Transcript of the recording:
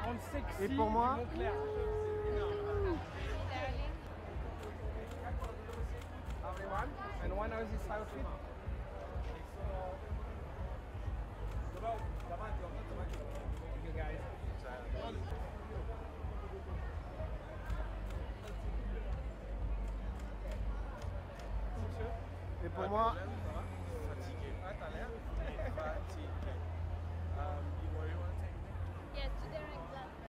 rendre sexy. Et pour moi? Montclair. Everyone, and one has this outfit. You guys. Et pour moi? Fatigué. Ah, t'as l'air. Fatigué.